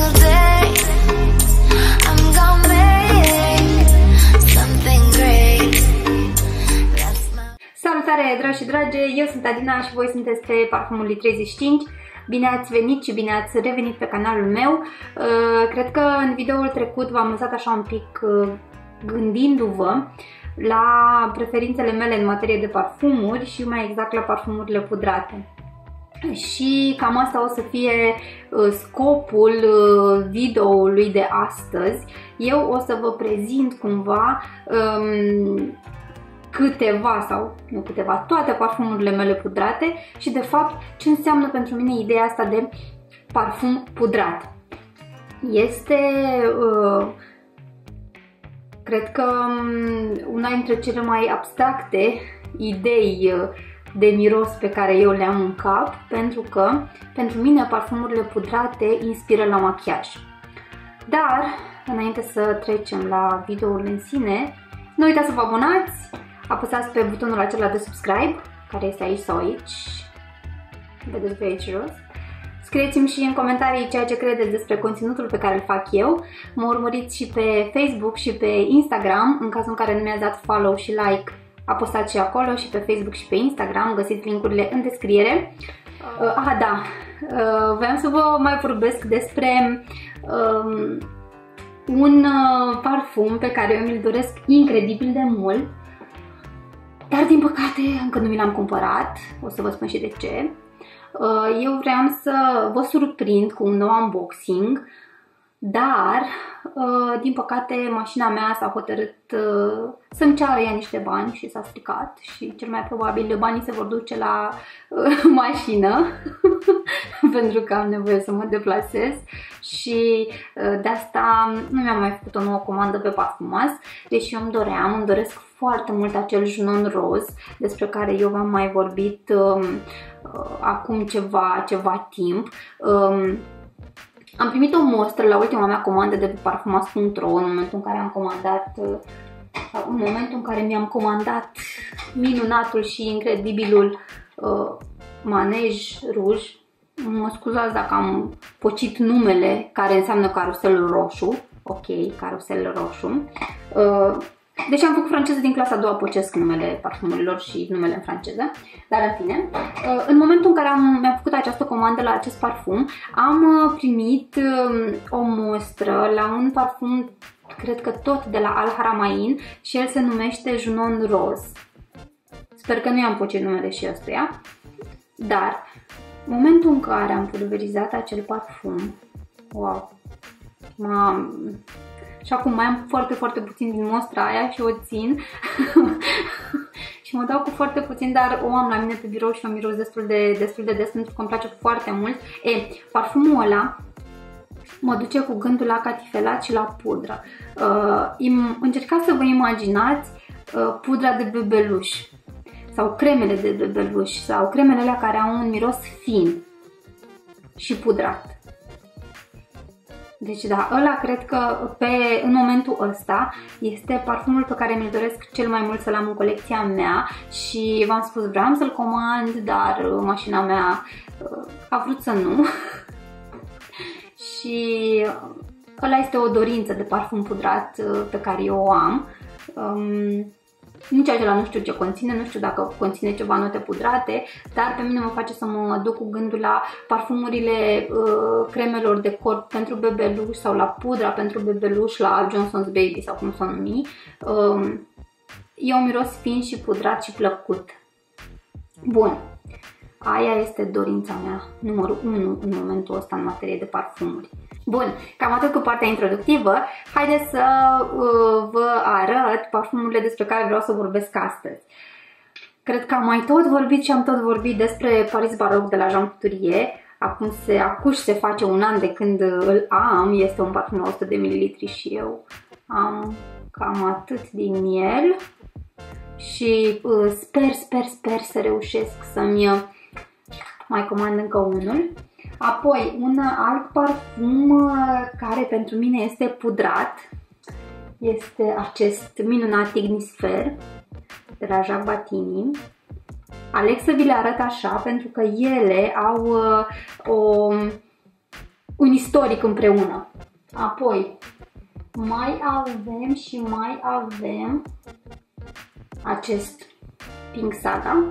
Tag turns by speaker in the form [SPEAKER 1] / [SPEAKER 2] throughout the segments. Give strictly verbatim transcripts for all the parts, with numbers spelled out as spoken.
[SPEAKER 1] single day I'm gonna make something great. That's my...
[SPEAKER 2] Salutare dragi și dragi, eu sunt Adina și voi sunteți pe Parfumul lui treizeci și cinci. Bine ați venit și bine ați revenit pe canalul meu. Cred că în videoul trecut v-am lăsat așa un pic gândindu-vă la preferințele mele în materie de parfumuri și mai exact la parfumurile pudrate. Și cam asta o să fie scopul videoului de astăzi. Eu o să vă prezint cumva um, câteva sau nu câteva, toate parfumurile mele pudrate și de fapt ce înseamnă pentru mine ideea asta de parfum pudrat. Este uh, cred că una dintre cele mai abstracte idei de miros pe care eu le am în cap, pentru că pentru mine parfumurile pudrate inspiră la machiaj. Dar înainte să trecem la videoul în sine, nu uitați să vă abonați, apăsați pe butonul acela de subscribe, care este aici sau aici, vedeți pe aici jos. Scrieți-mi și în comentarii ceea ce credeți despre conținutul pe care îl fac eu. Mă urmăriți și pe Facebook și pe Instagram, în cazul în care nu mi-ați dat follow și like, apăsați și acolo, și pe Facebook și pe Instagram, găsiți linkurile în descriere. Uh, ah, da, uh, vreau să vă mai vorbesc despre um, un uh, parfum pe care eu mi-l doresc incredibil de mult, dar din păcate încă nu mi l-am cumpărat, o să vă spun și de ce. Uh, eu vreau să vă surprind cu un nou unboxing, dar uh, din păcate mașina mea s-a hotărât uh, să-mi ceară ea niște bani și s-a stricat și cel mai probabil banii se vor duce la uh, mașină pentru că am nevoie să mă deplasez și uh, de asta nu mi-am mai făcut o nouă comandă pe Parfumas, deși eu îmi doream, îmi doresc foarte mult acel junon roz despre care eu v-am mai vorbit uh, uh, acum ceva, ceva timp. Uh, Am primit o mostră la ultima mea comandă de pe parfumas punct ro în momentul în care am comandat în momentul în care mi-am comandat minunatul și incredibilul uh, manej ruj. Mă scuzați dacă am pocit numele, care înseamnă carusel roșu. Ok, carusel roșu. Uh, Deci am făcut franceză din clasa a doua, pocesc numele parfumurilor și numele în franceză. Dar în fine, în momentul în care am, mi-am făcut această comandă la acest parfum, am primit o mostră la un parfum, cred că tot de la Al Haramain, și el se numește Junon Roz. Sper că nu i-am pocit numele și ăstuia. Dar în momentul în care am pulverizat acel parfum, wow, m-am... Și acum mai am foarte, foarte puțin din mostra aia și o țin și mă dau cu foarte puțin, dar o am la mine pe birou și o miros destul de, destul de des pentru că îmi place foarte mult. E, parfumul ăla mă duce cu gândul la catifelat și la pudră. Uh, încercați să vă imaginați uh, pudra de bebeluș sau cremele de bebeluș sau cremele alea care au un miros fin și pudrat. Deci da, ăla cred că pe, în momentul ăsta este parfumul pe care mi-l doresc cel mai mult să-l am în colecția mea și v-am spus, vreau să-l comand, dar mașina mea a vrut să nu. Și ăla este o dorință de parfum pudrat pe care eu o am. Um, Nici acela nu știu ce conține, nu știu dacă conține ceva note pudrate, dar pe mine mă face să mă duc cu gândul la parfumurile uh, cremelor de corp pentru bebeluș sau la pudra pentru bebeluș la Johnson's Baby sau cum s-o numi. Uh, e un miros fin și pudrat și plăcut. Bun, aia este dorința mea numărul unu în momentul ăsta în materie de parfumuri. Bun, cam atât cu partea introductivă. Haideți să uh, vă arăt parfumurile despre care vreau să vorbesc astăzi. Cred că am mai tot vorbit și am tot vorbit despre Paris Baroque de la Jean Couturier. Acum se acuși se face un an de când îl am. Este un parfum la o sută de mililitri și eu am cam atât din el. Și uh, sper, sper, sper să reușesc să-mi mai comand încă unul. Apoi, un alt parfum care pentru mine este pudrat este acest minunat Ignisphere de la Jacques Batini. Aleg să vi le arăt așa pentru că ele au uh, o un istoric împreună. Apoi mai avem și mai avem acest Pink Saga.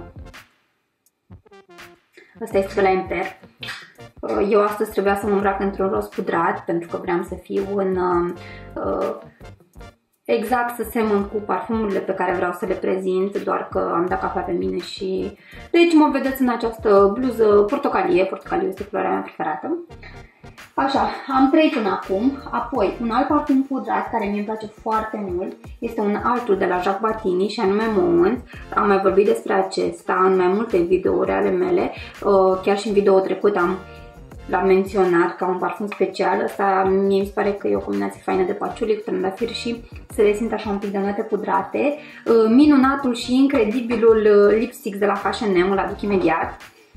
[SPEAKER 2] Asta este de la Emper. Eu astăzi trebuia să mă îmbrac într-un roz pudrat pentru că vreau să fiu în uh, exact să semăn cu parfumurile pe care vreau să le prezint, doar că am dat cafea pe mine și deci mă vedeți în această bluză portocalie. Portocaliu este culoarea mea preferată. Așa, am trei până acum. Apoi, un alt parfum pudrat care mi-e place foarte mult este un altul de la Jacques Batini și anume Moment. Am mai vorbit despre acesta în mai multe videouri ale mele. Chiar și în video trecut am l-am menționat ca un parfum special. Asta mie mi se pare că e o combinație faină de paciuli cu trandafir și se resimt așa un pic de note pudrate. Minunatul și incredibilul lipstick de la H and M, îl aduc imediat.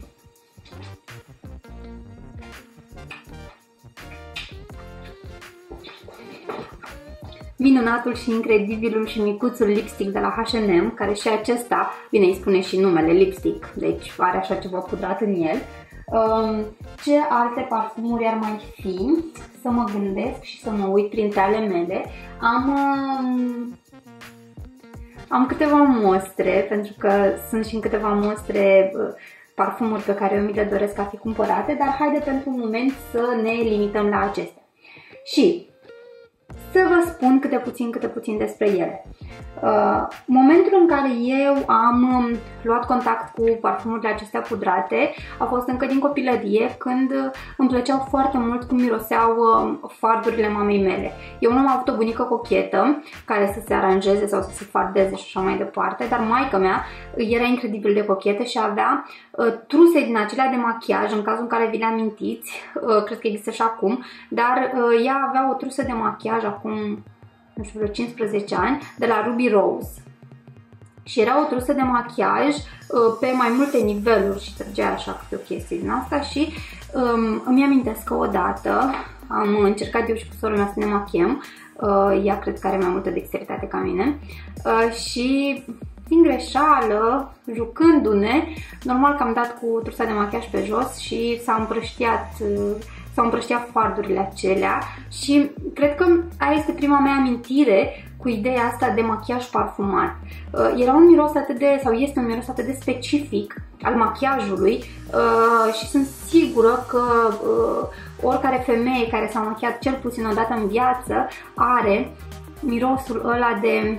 [SPEAKER 2] Minunatul și incredibilul și micuțul lipstick de la H and M, care și acesta, bine, îi spune și numele lipstick, deci are așa ceva pudrat în el. Ce alte parfumuri ar mai fi? Să mă gândesc și să mă uit printre ale mele. Am, am câteva mostre, pentru că sunt și în câteva mostre parfumuri pe care eu mi le doresc a fi cumpărate, dar haide pentru un moment să ne limităm la acestea. Și să vă spun câte puțin, câte puțin despre ele. Uh, momentul în care eu am um, luat contact cu parfumurile acestea pudrate a fost încă din copilărie, când îmi plăceau foarte mult cum miroseau uh, fardurile mamei mele. Eu nu am avut o bunică cochetă care să se aranjeze sau să se fardeze și așa mai departe, dar maica mea era incredibil de cochetă și avea uh, truse din acelea de machiaj, în cazul în care vi le amintiți, uh, cred că există și acum, dar uh, ea avea o trusă de machiaj acum, nu știu, vreo cincisprezece ani, de la Ruby Rose. Și era o trusă de machiaj uh, pe mai multe niveluri și trăgea așa câte o chestie din asta și um, îmi amintesc că odată am încercat eu și cu sora mea să ne machiem. Uh, ea cred că are mai multă dexteritate ca mine. Uh, și din greșeală, jucându-ne, normal că am dat cu trusa de machiaj pe jos și s-a împrăștiat uh, s-au împrăștiat fardurile acelea și cred că aia este prima mea amintire cu ideea asta de machiaj parfumat. Uh, era un miros atât de, sau este un miros atât de specific al machiajului uh, și sunt sigură că uh, oricare femeie care s-a machiat cel puțin o dată în viață are mirosul ăla de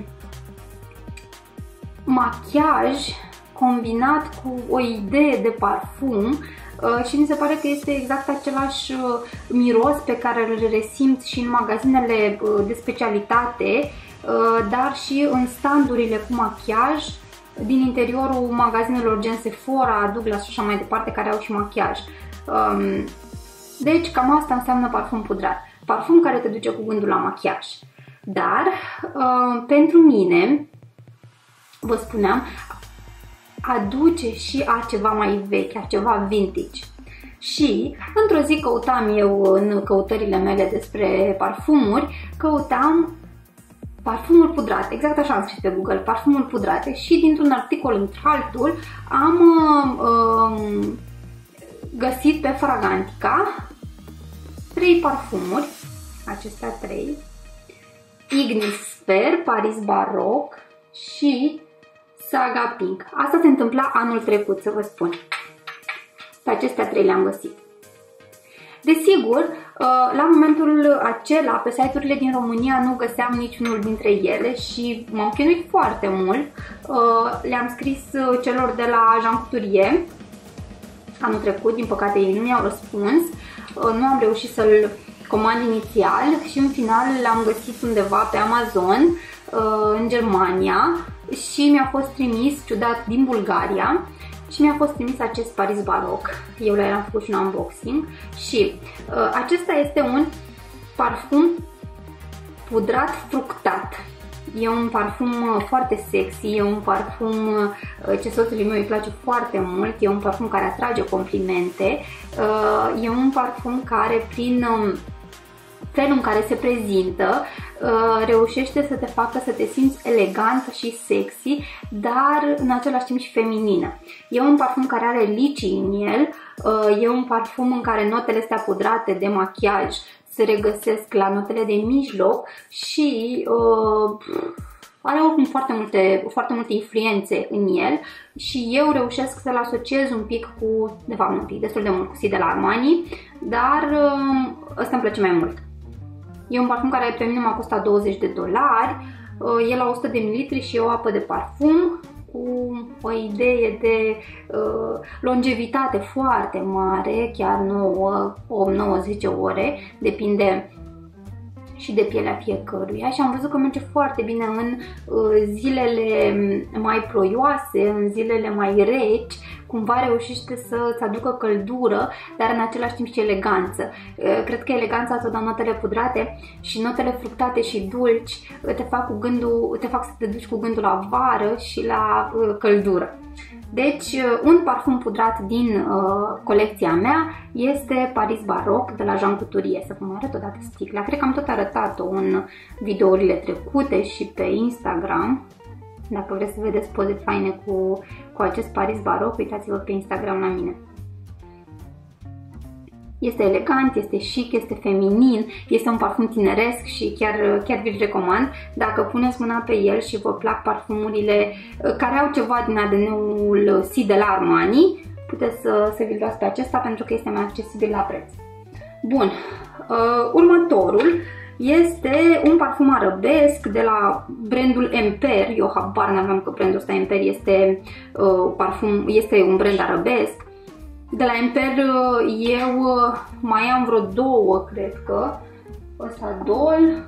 [SPEAKER 2] machiaj combinat cu o idee de parfum. Uh, și mi se pare că este exact același uh, miros pe care îl resimt și în magazinele uh, de specialitate, uh, dar și în standurile cu machiaj din interiorul magazinelor gen Sephora, Douglas și așa mai departe, care au și machiaj. Um, deci cam asta înseamnă parfum pudrat. Parfum care te duce cu gândul la machiaj. Dar uh, pentru mine, vă spuneam, aduce și a ceva mai vechi, a ceva vintage. Și într-o zi căutam eu în căutările mele despre parfumuri, căutam parfumuri pudrate, exact așa am scris pe Google, parfumuri pudrate, și dintr-un articol într-altul am uh, găsit pe Fragrantica trei parfumuri, acestea trei, Ignis Sfer, Paris Baroque și Saga Pink. Asta se întâmpla anul trecut, să vă spun. Pe acestea trei le-am găsit. Desigur, la momentul acela, pe site-urile din România nu găseam niciunul dintre ele și m-am chinuit foarte mult. Le-am scris celor de la Jean Couturier anul trecut, din păcate ei nu mi-au răspuns. Nu am reușit să-l comand inițial și în final l-am găsit undeva pe Amazon în Germania și mi-a fost trimis, ciudat, din Bulgaria, și mi-a fost trimis acest Paris Baroque. Eu le-am făcut și un unboxing și uh, acesta este un parfum pudrat fructat. E un parfum foarte sexy, e un parfum uh, ce soțului meu îi place foarte mult, e un parfum care atrage complimente, uh, e un parfum care prin uh, felul în care se prezintă uh, reușește să te facă să te simți elegantă și sexy, dar în același timp și feminină. E un parfum care are licii în el, uh, e un parfum în care notele astea pudrate de machiaj se regăsesc la notele de mijloc și uh, are oricum foarte multe, foarte multe influențe în el și eu reușesc să-l asociez un pic cu, de fapt un pic, destul de mult cu Si de la Armani, dar uh, ăsta îmi place mai mult. E un parfum care pe mine m-a costat douăzeci de dolari, uh, e la o sută de mililitri și e o apă de parfum cu o idee de uh, longevitate foarte mare, chiar nouă, opt, nouă, zece ore, depinde și de pielea fiecăruia, și am văzut că merge foarte bine în uh, zilele mai ploioase, în zilele mai reci, cumva reușește să-ți aducă căldură, dar în același timp și eleganță. Uh, cred că eleganța tot la notele pudrate și notele fructate și dulci te fac, cu gândul, te fac să te duci cu gândul la vară și la uh, căldură. Deci, un parfum pudrat din uh, colecția mea este Paris Baroque de la Jean Couturier. Să vă mai arăt odată sticla. Cred că am tot arătat-o în videourile trecute și pe Instagram. Dacă vreți să vedeți poze faine cu, cu acest Paris Baroque, uitați-vă pe Instagram la mine. Este elegant, este chic, este feminin, este un parfum tineresc și chiar, chiar vi-l recomand. Dacă puneți mâna pe el și vă plac parfumurile care au ceva din A D N-ul Si de la Armani, puteți să, să vi-l luați pe acesta pentru că este mai accesibil la preț. Bun, uh, următorul este un parfum arabesc de la brandul Emper. Eu habar n-aveam că brandul ăsta Emper este, uh, parfum, este un brand arabesc. De la Emper eu mai am vreo două, cred că, ăsta Dol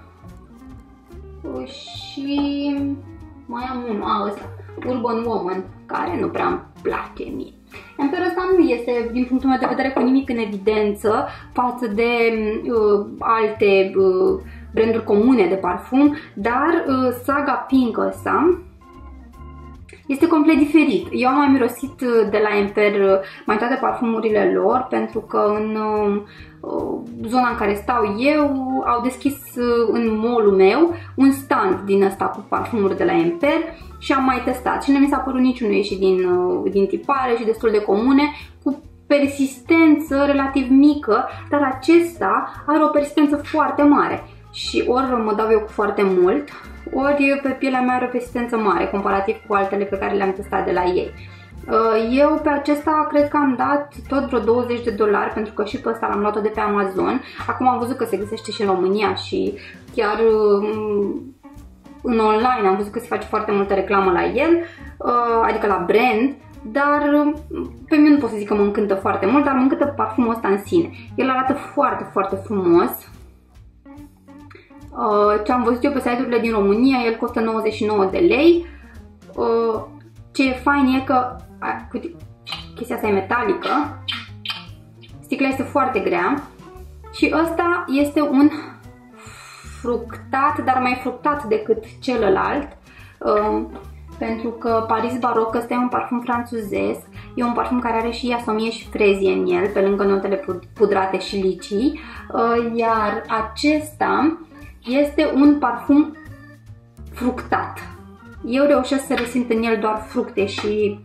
[SPEAKER 2] și mai am unul, a, ăsta, Urban Woman, care nu prea îmi place mie. Emper ăsta nu este, din punctul meu de vedere, cu nimic în evidență față de uh, alte uh, branduri comune de parfum, dar uh, Saga Pink ăsta este complet diferit. Eu am mai mirosit de la Emper mai toate parfumurile lor, pentru că în uh, zona în care stau eu au deschis uh, în mall-ul meu un stand din ăsta cu parfumuri de la Emper și am mai testat și nu mi s-a părut niciunul ieșit din, uh, din tipare și destul de comune, cu persistență relativ mică, dar acesta are o persistență foarte mare și ori mă dau eu cu foarte mult, ori pe pielea mea are o persistență mare comparativ cu altele pe care le-am testat de la ei. Eu pe acesta cred că am dat tot vreo douăzeci de dolari, pentru că și pe ăsta l-am luat-o de pe Amazon. Acum am văzut că se găsește și în România și chiar în online am văzut că se face foarte multă reclamă la el, adică la brand, dar pe mine nu pot să zic că mă încântă foarte mult, dar mă încântă parfumul ăsta în sine. El arată foarte, foarte frumos. Ce am văzut eu pe site-urile din România, el costă nouăzeci și nouă de lei. Ce e fain e că chestia asta e metalică, sticla este foarte grea și ăsta este un fructat, dar mai fructat decât celălalt, pentru că Paris Baroque ăsta e un parfum franțuzesc, e un parfum care are și iasomie și frezie în el, pe lângă notele pudrate și licii, iar acesta este un parfum fructat. Eu reușesc să resimt în el doar fructe și...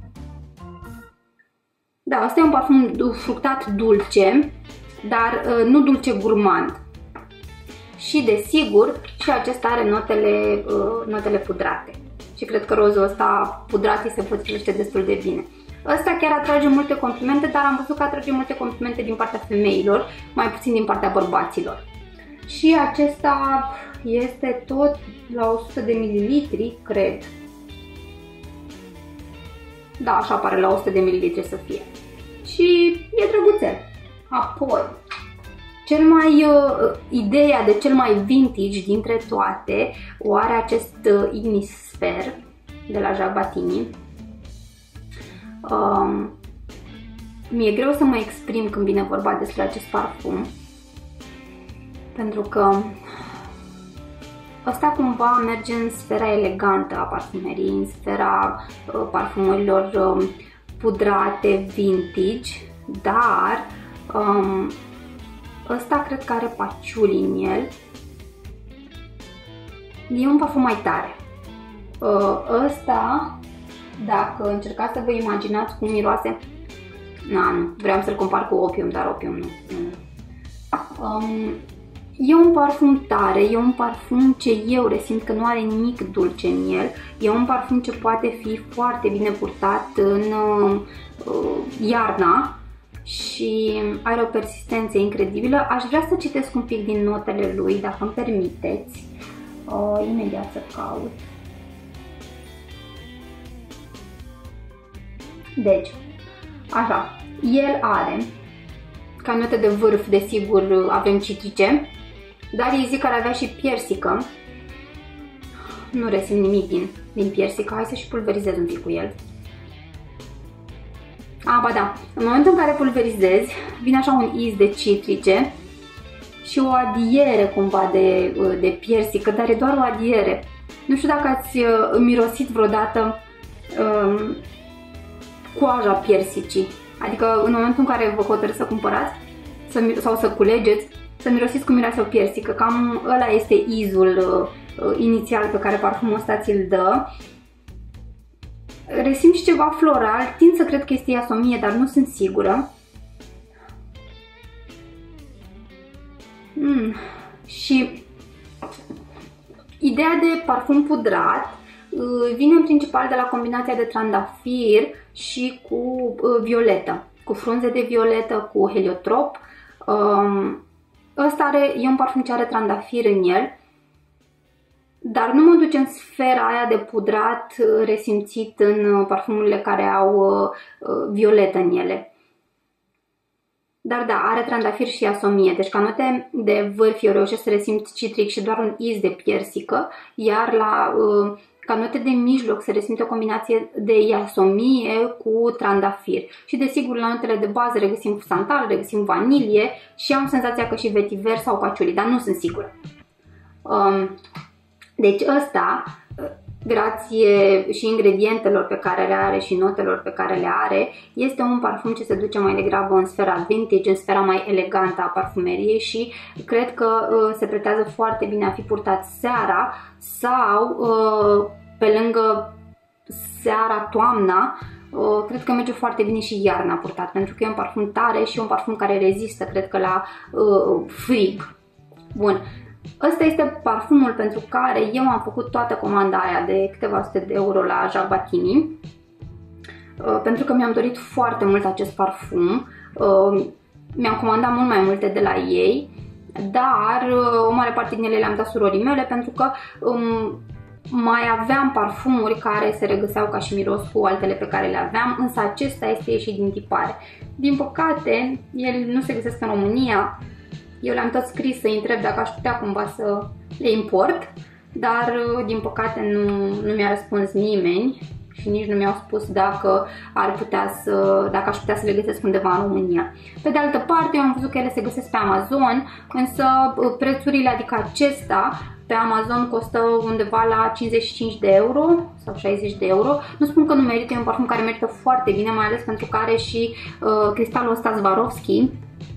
[SPEAKER 2] Da, asta e un parfum fructat dulce, dar uh, nu dulce gurmand. Și desigur, și acesta are notele, uh, notele pudrate. Și cred că rozul ăsta pudrat îi se potrivește destul de bine. Ăsta chiar atrage multe complimente, dar am văzut că atrage multe complimente din partea femeilor, mai puțin din partea bărbaților. Și acesta este tot la o sută de mililitri, cred. Da, așa pare, la o sută de mililitri să fie. Și e drăguțel. Apoi, cel mai, uh, ideea de cel mai vintage dintre toate o are acest uh, Ignis Sphere de la Jacques Batini. Um, mi-e greu să mă exprim când vine vorba despre acest parfum, pentru că ăsta cumva merge în sfera elegantă a parfumerii, în sfera uh, parfumurilor uh, pudrate, vintage, dar um, ăsta cred că are paciuli în el E un parfum mai tare. Ăsta, dacă încercați să vă imaginați cum miroase, na, nu, vreau să-l compar cu Opium, dar Opium nu. nu. Um, e un parfum tare, e un parfum ce eu resimt că nu are nimic dulce în el, e un parfum ce poate fi foarte bine purtat în uh, iarna și are o persistență incredibilă. Aș vrea să citesc un pic din notele lui, dacă îmi permiteți. Uh, imediat să caut. Deci, așa, el are, ca note de vârf, desigur, avem citrice, dar ei zic că ar avea și piersică. Nu resimt nimic din, din piersică, hai să și pulverizez un pic cu el. A, ba da, în momentul în care pulverizezi, vine așa un iz de citrice și o adiere cumva de, de piersică, dar e doar o adiere. Nu știu dacă ați mirosit vreodată um, coaja piersicii, adică în momentul în care vă hotărâți să cumpărați să, sau să culegeți, să mirosiți cum miroase o piersică, cam ăla este izul uh, inițial pe care parfumul ăsta ți-l dă. Resimt și ceva floral, tind să cred că este iasomie, dar nu sunt sigură. Mm. Și ideea de parfum pudrat uh, vine în principal de la combinația de trandafir și cu uh, violetă, cu frunze de violetă, cu heliotrop. Um, ăsta are, e un parfum ce are trandafir în el, dar nu mă duce în sfera aia de pudrat resimțit în parfumurile care au uh, violetă în ele. Dar da, are trandafir și iasomie, deci ca note de vârf eu reușesc să resimt citric și doar un iz de piersică, iar la uh, ca note de mijloc se resimte o combinație de iasomie cu trandafir. Și desigur la notele de bază regăsim santal, regăsim vanilie și am senzația că și vetiver sau paciuli, dar nu sunt sigură. Um, deci ăsta, grație și ingredientelor pe care le are și notelor pe care le are, este un parfum ce se duce mai degrabă în sfera vintage, în sfera mai elegantă a parfumeriei și cred că uh, se pretează foarte bine a fi purtat seara sau uh, pe lângă seara, toamna, uh, cred că merge foarte bine și iarna purtat, pentru că e un parfum tare și un parfum care rezistă, cred că la uh, frig. Bun. Ăsta este parfumul pentru care eu am făcut toată comanda aia de câteva sute de euro la Jacques pentru că mi-am dorit foarte mult acest parfum. Mi-am comandat mult mai multe de la ei, dar o mare parte din ele le-am dat surorii mele pentru că um, mai aveam parfumuri care se regăseau ca și miros cu altele pe care le aveam, însă acesta este ieșit din tipare. Din păcate, el nu se găsesc în România. Eu le-am tot scris să-i întreb dacă aș putea cumva să le import, dar din păcate nu, nu mi-a răspuns nimeni și nici nu mi-au spus dacă, ar putea să, dacă aș putea să le găsesc undeva în România. Pe de altă parte, eu am văzut că ele se găsesc pe Amazon, însă prețurile, adică acesta, pe Amazon costă undeva la cincizeci și cinci de euro sau șaizeci de euro. Nu spun că nu merită, e un parfum care merită foarte bine, mai ales pentru că are și uh, cristalul ăsta Swarovski.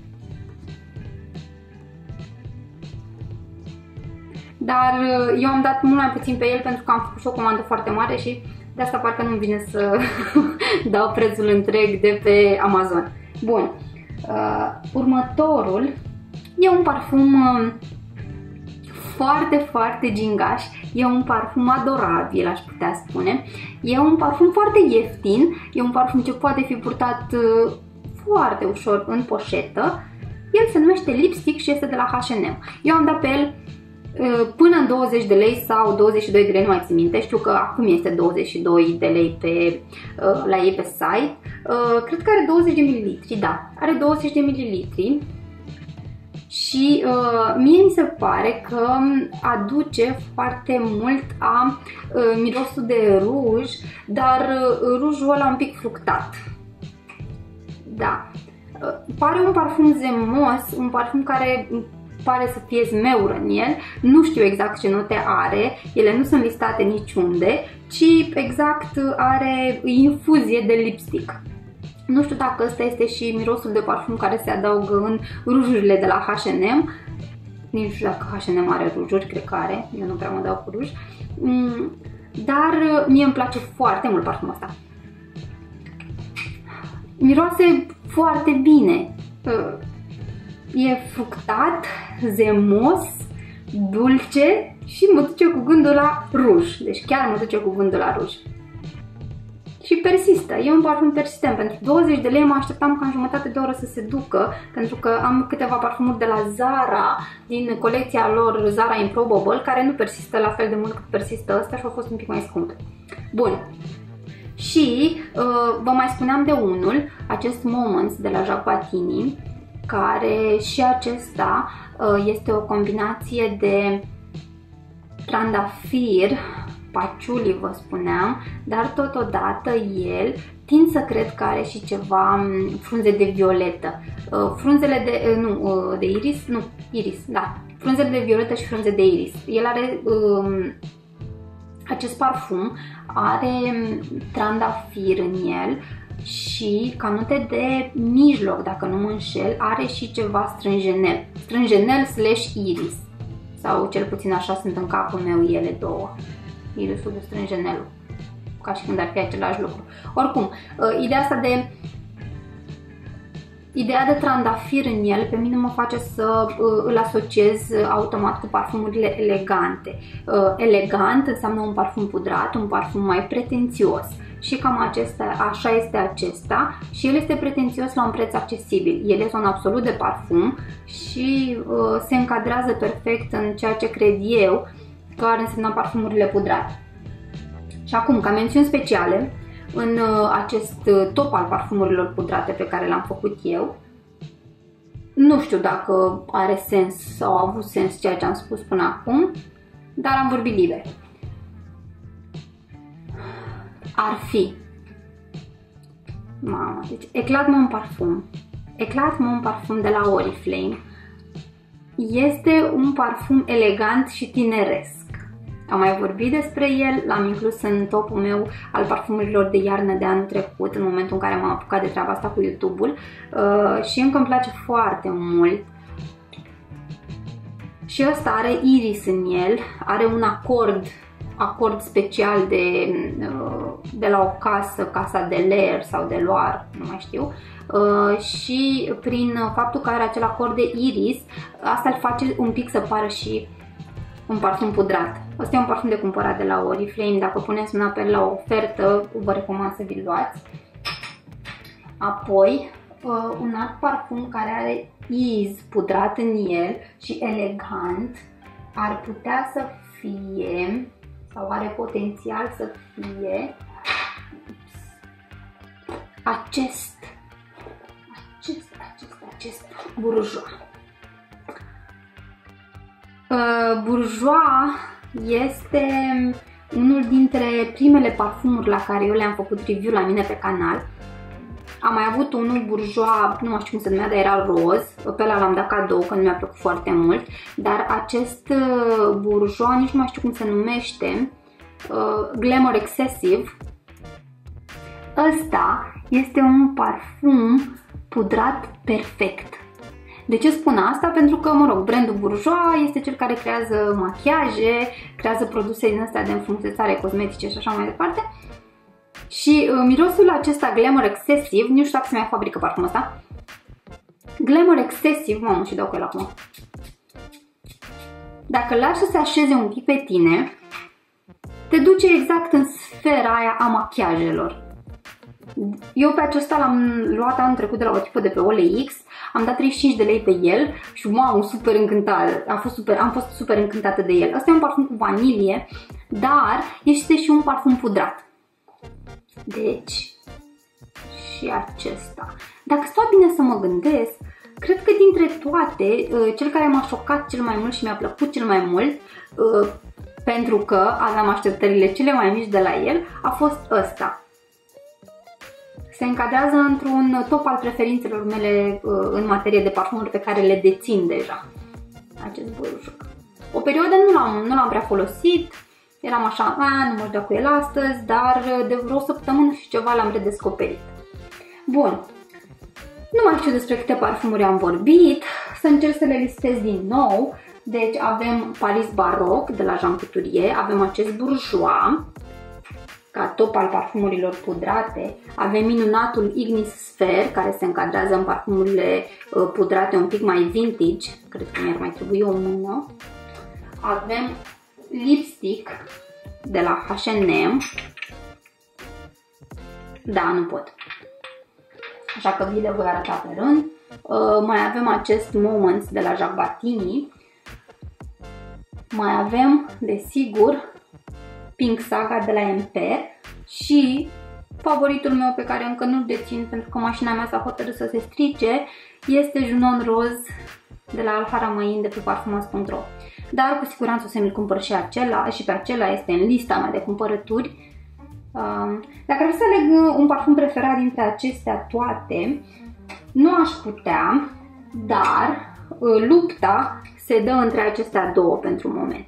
[SPEAKER 2] Dar eu am dat mult mai puțin pe el pentru că am făcut și o comandă foarte mare și de asta parcă nu-mi vine să dau prețul întreg de pe Amazon. Bun, uh, următorul e un parfum uh, foarte, foarte gingaș, e un parfum adorabil, aș putea spune. E un parfum foarte ieftin, e un parfum ce poate fi purtat uh, foarte ușor în poșetă. El se numește Lipstick și este de la H and M. Eu am dat pe el până în douăzeci de lei sau douăzeci și doi de lei, nu mai țin minte, știu că acum este douăzeci și doi de lei pe, la ei pe site. Cred că are douăzeci de mililitri, da, are douăzeci de mililitri și mie mi se pare că aduce foarte mult a mirosul de ruj, dar rujul ăla un pic fructat. Da, pare un parfum zemos, un parfum care pare să fie zmeură în el, nu știu exact ce note are, ele nu sunt listate niciunde, ci exact are infuzie de lipstick. Nu știu dacă ăsta este și mirosul de parfum care se adaugă în rujurile de la H and M, nici nu știu dacă H and M are rujuri, cred că are, eu nu prea mă dau cu ruj. Mm, dar mie îmi place foarte mult parfumul ăsta. Miroase foarte bine. E fructat, zemos, dulce și mă duce cu gândul la ruj. Deci chiar mă duce cu gândul la ruj. Și persistă. E un parfum persistent. Pentru douăzeci de lei mă așteptam ca în jumătate de oră să se ducă, pentru că am câteva parfumuri de la Zara, din colecția lor Zara Improbable, care nu persistă la fel de mult cât persistă ăsta și au fost un pic mai scumpe. Bun. Și uh, vă mai spuneam de unul, acest Moments de la Jacques Patini, care și acesta uh, este o combinație de trandafir, paciuli vă spuneam, dar totodată el tind să cred că are și ceva frunze de violetă. Uh, frunzele de, uh, nu, uh, de iris, nu, iris, da, frunzele de violetă și frunze de iris. El are... Uh, Acest parfum are trandafir în el și ca note de mijloc, dacă nu mă înșel, are și ceva strânjenel. Strânjenel slash iris. Sau cel puțin așa sunt în capul meu ele două. Irisul cu strânjenelul. Ca și când ar fi același lucru. Oricum, ideea asta de... Ideea de trandafir în el pe mine mă face să uh, îl asociez automat cu parfumurile elegante. Uh, elegant înseamnă un parfum pudrat, un parfum mai pretențios. Și cam acesta, așa este acesta și el este pretențios la un preț accesibil. El este un absolut de parfum și uh, se încadrează perfect în ceea ce cred eu că ar însemna parfumurile pudrate. Și acum, ca mențiuni speciale, în acest top al parfumurilor pudrate pe care l-am făcut eu, nu știu dacă are sens sau a avut sens ceea ce am spus până acum, dar am vorbit liber. Ar fi, mamă, deci Eclat Mon Parfum. Eclat Mon Parfum de la Oriflame este un parfum elegant și tineresc. Am mai vorbit despre el, l-am inclus în topul meu al parfumurilor de iarnă de anul trecut, în momentul în care m-am apucat de treaba asta cu YouTube-ul uh, și încă îmi place foarte mult. Și ăsta are iris în el, are un acord, acord special de, uh, de la o casă, casa de Lair sau de Loire, nu mai știu. Uh, și prin faptul că are acel acord de iris, asta îl face un pic să pară și un parfum pudrat. Asta e un parfum de cumpărat de la Oriflame. Dacă puneți mâna pe el la o ofertă, vă recomand să vi-l luați. Apoi, uh, un alt parfum care are iz pudrat în el și elegant, ar putea să fie, sau are potențial să fie, acest, acest, acest, acest Bourjois. Bourjois este unul dintre primele parfumuri la care eu le-am făcut review la mine pe canal. Am mai avut unul Bourjois, nu mai știu cum se numea, dar era roz. Pe ăla l-am dat cadou, că nu mi-a plăcut foarte mult. Dar acest Bourjois, nici nu mai știu cum se numește, Glamour Excessive. Ăsta este un parfum pudrat perfect. De ce spun asta? Pentru că, mă rog, brandul Bourjois este cel care creează machiaje, creează produse din astea de înfrumusețare cosmetice și așa mai departe. Și uh, mirosul acesta Glamour Excessive, nu știu dacă se mai fabrică parfumul ăsta. Glamour Excessive, mamă, și dau cu el acum. Dacă lași să se așeze un pic pe tine, te duce exact în sfera aia a machiajelor. Eu pe acesta l-am luat anul trecut de la o tipă de pe O L X, am dat treizeci și cinci de lei pe el și wow, super încântată, a fost super, am fost super încântată de el. Asta e un parfum cu vanilie, dar este și un parfum pudrat. Deci, și acesta. Dacă stau bine să mă gândesc, cred că dintre toate, cel care m-a șocat cel mai mult și mi-a plăcut cel mai mult, pentru că aveam așteptările cele mai mici de la el, a fost ăsta. Se încadrează într-un top al preferințelor mele în materie de parfumuri pe care le dețin deja. Acest Bourjois. O perioadă nu l-am nu l-am prea folosit, eram așa, a, nu mă dau cu el astăzi, dar de vreo săptămână și ceva l-am redescoperit. Bun, nu mai știu despre câte parfumuri am vorbit, să încerc să le listez din nou. Deci avem Paris Baroque de la Jean Couturier, avem acest Bourjois ca top al parfumurilor pudrate, avem minunatul Ignis Sphere care se încadrează în parfumurile uh, pudrate un pic mai vintage, cred că mi-ar mai trebui o mână. Avem lipstick de la H and M, da, nu pot, așa că vi le voi arăta pe rând. Uh, mai avem acest Moments de la Jacques Bartini, mai avem, desigur, Pink Saga de la Emper și favoritul meu pe care încă nu-l dețin pentru că mașina mea s-a hotărât să se strice este Junon Rose de la Alhara Măin de pe parfumas punct ro. Dar cu siguranță o să mi-l cumpăr și acela și pe acela este în lista mea de cumpărături. Dacă vreau să aleg un parfum preferat dintre acestea toate, nu aș putea, dar lupta se dă între acestea două pentru moment.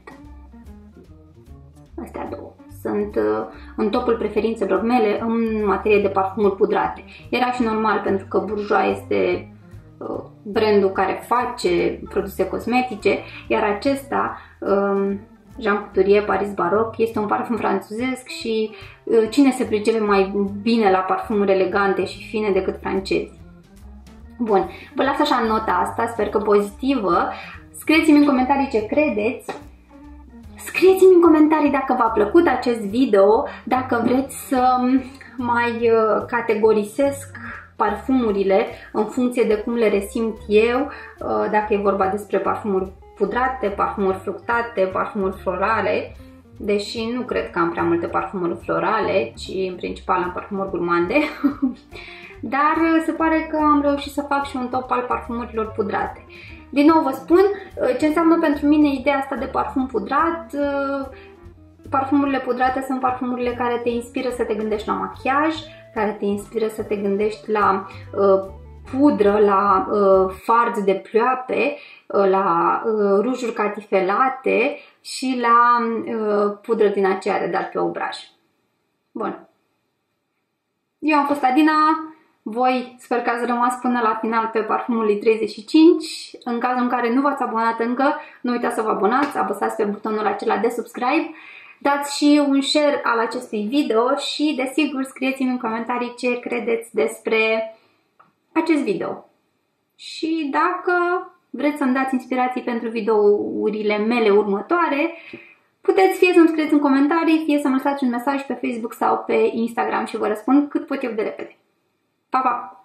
[SPEAKER 2] Astea două sunt în topul preferințelor mele în materie de parfumuri pudrate. Era și normal pentru că Bourjois este brandul care face produse cosmetice, iar acesta, Jean Couturier Paris Baroque, este un parfum franțuzesc și cine se pricepe mai bine la parfumuri elegante și fine decât francezi. Bun, vă las așa în nota asta, sper că pozitivă. Scrieți-mi în comentarii ce credeți. Scrieți-mi în comentarii dacă v-a plăcut acest video, dacă vreți să mai categorisesc parfumurile în funcție de cum le resimt eu, dacă e vorba despre parfumuri pudrate, parfumuri fructate, parfumuri florale, deși nu cred că am prea multe parfumuri florale, ci în principal am parfumuri gurmande. Dar se pare că am reușit să fac și un top al parfumurilor pudrate. Din nou vă spun ce înseamnă pentru mine ideea asta de parfum pudrat. Parfumurile pudrate sunt parfumurile care te inspiră să te gândești la machiaj, care te inspiră să te gândești la uh, pudră, la uh, farzi de ploape, uh, la uh, rujuri catifelate și la uh, pudră din aceea de dat pe obraj. Bun. Eu am fost Adina. Voi sper că ați rămas până la final pe parfumul treizeci și cinci. În cazul în care nu v-ați abonat încă, nu uitați să vă abonați, apăsați pe butonul acela de subscribe, dați și un share al acestui video și desigur scrieți-mi în comentarii ce credeți despre acest video. Și dacă vreți să-mi dați inspirații pentru videourile mele următoare, puteți fie să-mi scrieți în comentarii, fie să-mi lăsați un mesaj pe Facebook sau pe Instagram și vă răspund cât pot eu de repede. Pa, pa!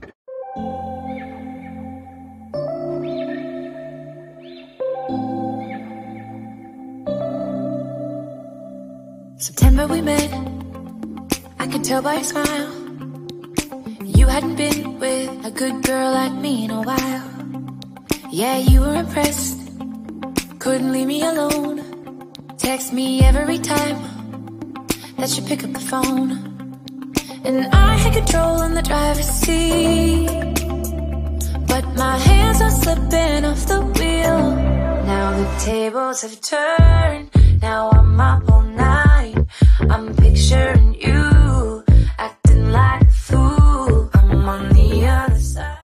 [SPEAKER 3] September we met, I could tell by your smile you hadn't been with a good girl like me in a while. Yeah, you were impressed, couldn't leave me alone. Text me every time that you pick up the phone. And I had control in the driver's seat, but my hands are slipping off the wheel. Now the tables have turned, now I'm